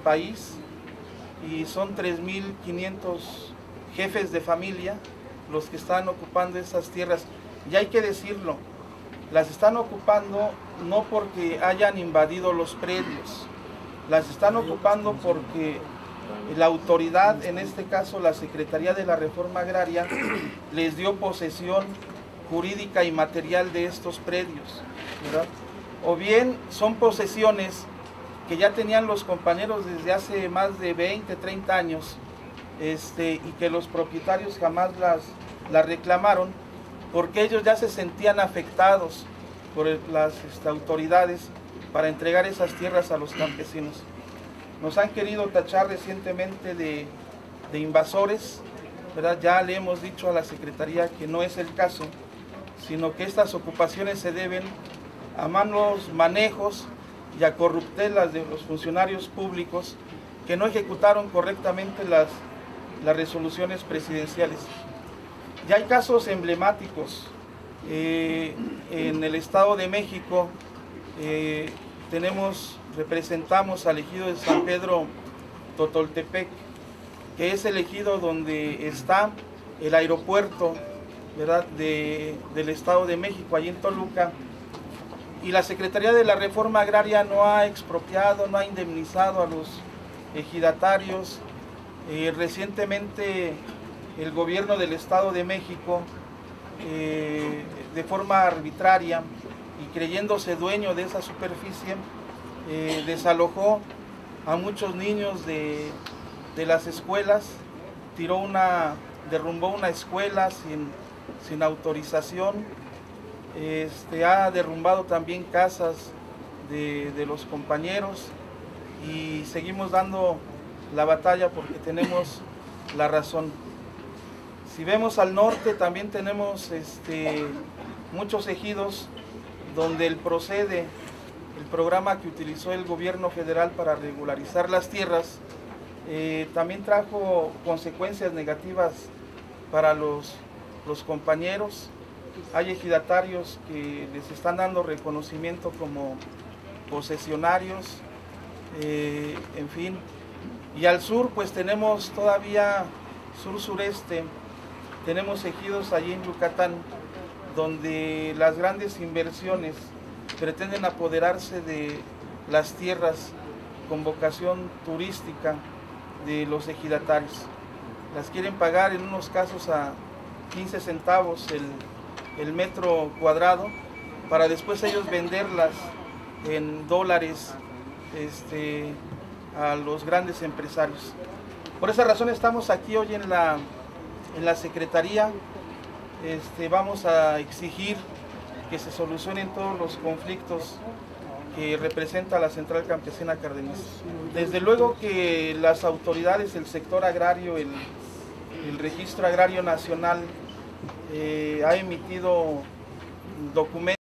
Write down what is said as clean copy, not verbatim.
país y son 3.500 jefes de familia los que están ocupando esas tierras. Y hay que decirlo, las están ocupando no porque hayan invadido los predios, las están ocupando porque la autoridad, en este caso la Secretaría de la Reforma Agraria, les dio posesión jurídica y material de estos predios, ¿verdad? O bien son posesiones que ya tenían los compañeros desde hace más de 20, 30 años, y que los propietarios jamás las reclamaron, porque ellos ya se sentían afectados por las autoridades para entregar esas tierras a los campesinos. Nos han querido tachar recientemente de invasores, ¿verdad? Ya le hemos dicho a la Secretaría que no es el caso, sino que estas ocupaciones se deben a malos manejos y a corruptelas de los funcionarios públicos que no ejecutaron correctamente las resoluciones presidenciales. Ya hay casos emblemáticos. En el Estado de México representamos al ejido de San Pedro Totoltepec, que es el ejido donde está el aeropuerto, ¿verdad?, del Estado de México, allí en Toluca, y la Secretaría de la Reforma Agraria no ha expropiado, no ha indemnizado a los ejidatarios. Recientemente el gobierno del Estado de México, de forma arbitraria y creyéndose dueño de esa superficie, desalojó a muchos niños de las escuelas, derrumbó una escuela sin autorización, ha derrumbado también casas de los compañeros, y seguimos dando la batalla porque tenemos la razón. Si vemos al norte, también tenemos muchos ejidos donde el PROCEDE, el programa que utilizó el gobierno federal para regularizar las tierras, también trajo consecuencias negativas para los compañeros. Hay ejidatarios que les están dando reconocimiento como posesionarios, en fin. Y al sur, pues tenemos todavía sur-sureste, tenemos ejidos allí en Yucatán, donde las grandes inversiones pretenden apoderarse de las tierras con vocación turística de los ejidatarios. Las quieren pagar en unos casos a 15 centavos el metro cuadrado, para después ellos venderlas en dólares a los grandes empresarios. Por esa razón estamos aquí hoy en la Secretaría. Vamos a exigir que se solucionen todos los conflictos que representa la Central Campesina Cardenistas. Desde luego que las autoridades del sector agrario, el Registro Agrario Nacional, ha emitido documentos